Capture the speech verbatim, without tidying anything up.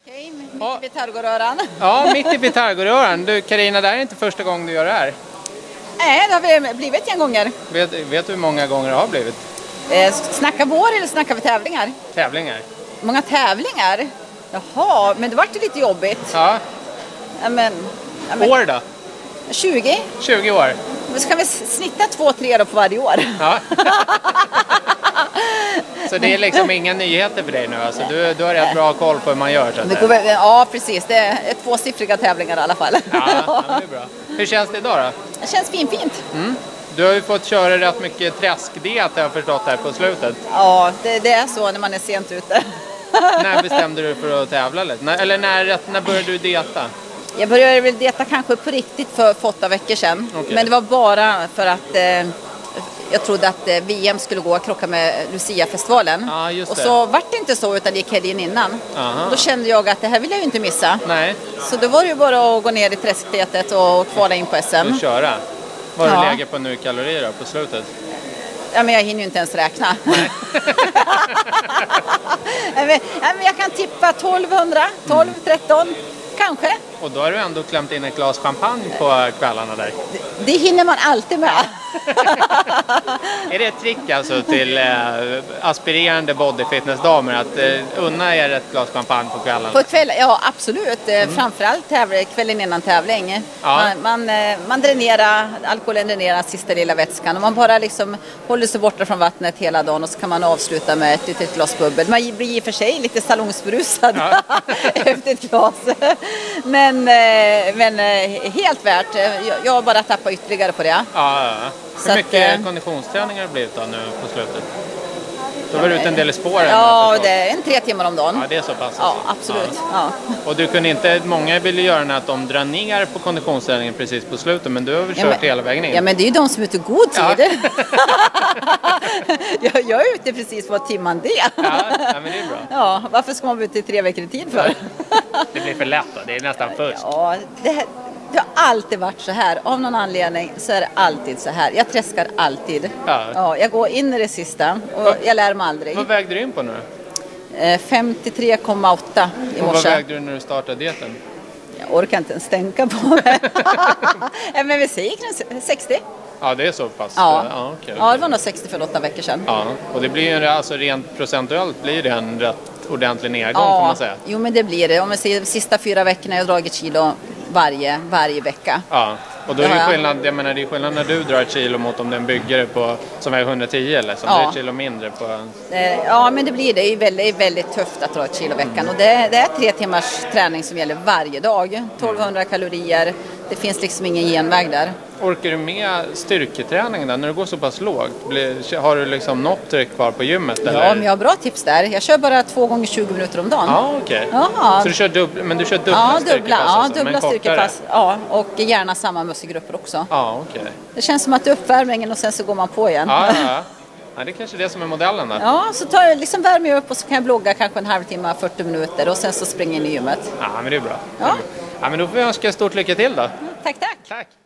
Okej, mitt Ja. i Vitargoröran. Ja, mitt i Vitargoröran. Du, Carina, det här är inte första gången du gör det här. Nej, det har vi blivit en gånger. Vet, vet du hur många gånger det har blivit? Eh, snackar vår eller snackar vi tävlingar? Tävlingar. Många tävlingar? Jaha, men det vart ju lite jobbigt. Ja. Ja, men, ja, men, År då? tjugo. tjugo år. Men ska vi snitta två, tre då på varje år? Ja. Så det är liksom inga nyheter för dig nu? Alltså, du, du har rätt bra koll på hur man gör? Så att Det går, väl- ja, precis. Det är tvåsiffriga tävlingar i alla fall. ja, ja, det är bra. Hur känns det idag då? Det känns fin, fint. Mm. Du har ju fått köra rätt mycket träskdiet, har jag förstått här på slutet. Ja, det, det är så när man är sent ute. När bestämde du för att tävla lite? När, eller när, när började du dieta? Jag började väl dieta kanske på riktigt för, för åtta veckor sedan. Okej. Men det var bara för att eh, jag trodde att eh, V M skulle gå och krocka med Lucia-festivalen. Ja, just och det. så vart det inte så, utan det gick helgen innan. Aha. Då kände jag att det här vill jag ju inte missa. Nej, Så då var det ju bara att gå ner i träskbetet och kvala in på S M. du köra. Vad har Ja. du lägger på nu kalorier då, på slutet? Ja, men jag hinner ju inte ens räkna. Ja, men, ja, men jag kan tippa tolvhundra, tolv, tretton, kanske. Och då har du ändå klämt in ett glas champagne på kvällarna där. Det hinner man alltid med. Är det ett trick alltså till eh, aspirerande bodyfitnessdamer att eh, unna er ett glas champagne på kvällen? På kväll, ja absolut. Mm. Framförallt tävling, kvällen innan tävling. Ja. Man, man, eh, man dränerar, alkoholen dränerar sista lilla vätskan. Och man bara liksom håller sig borta från vattnet hela dagen och så kan man avsluta med ett litet glas bubbel. Man blir i och för sig lite salongsberusad Ja. efter ett glas. Men, eh, men eh, helt värt. Jag, jag har bara tappat ytterligare på det. Ja, ja, ja. Så Hur att, mycket eh, konditionsträning har det blivit då nu på slutet? Du var ute en del i spåren. Ja, det är en tre timmar om dagen. Ja, det är så pass. Ja, alltså. absolut. Ja. Ja. Och du kunde inte, många vill ju göra att de drar ner på konditionsträningen precis på slutet, men du har väl Ja, kört men- hela vägen in? Ja, men det är ju de som är ute i god Ja. tid. jag, jag är ute precis på timman det. Ja, ja, men det är bra. Ja, varför ska man vara ute i tre veckor i tid för? Det blir för lätt då, det är nästan fusk. Ja, det, här- det har alltid varit så här. Av någon anledning så är det alltid så här. Jag träskar alltid. Ja. Ja, jag går in i det sista och jag lär mig aldrig. Vad vägde du in på nu? Eh, femtiotre komma åtta i Och vad morse. vägde du när du startade dieten? Jag orkar inte ens tänka på det. Ja, men vi säger kring sextio. Ja, det är så pass. Ja. Ja, okej, okej. Ja, det var nog sextio för åtta veckor sedan. Ja, och det blir ju en- alltså rent procentuellt blir det en rätt ordentlig nedgång får man säga. Jo men det blir det. Om vi ser de sista fyra veckorna har jag dragit kilo varje, varje vecka. Ja, och då är Ja, det ja. skillnad, jag menar det är skillnad när du drar ett kilo mot om den byggare på, som väger hundratio eller som Ja. det är ett kilo mindre på. Eh, Ja men det blir det. Det är ju väldigt, väldigt tufft att dra ett kilo i veckan. Och det, det är tre timmars träning som gäller varje dag. tolvhundra kalorier. Det finns liksom ingen genväg där. Orkar du med styrketräning där? När du går så pass lågt, blir, har du liksom något tryck kvar på gymmet? Eller? Ja men jag har bra tips där. Jag kör bara två gånger tjugo minuter om dagen. Ja, okej. Ja. Så du kör dubbla, men du kör dubbla Ja, styrkepass dubbla, ja, alltså, dubbla men kortare? styrkepass. Ja, och gärna samma muskelgrupper också. Ja, okej. Det känns som att det är uppvärmningen och sen så går man på igen. Ja, ja, ja. Ja, det är kanske det som är modellen där. Ja, så tar jag liksom värmer jag upp och så kan jag blogga kanske en halvtimme, fyrtio minuter och sen så springer jag in i gymmet. Ja, men det är bra. Ja. Ja, men då får vi önska stort lycka till då. Tack, tack! Tack!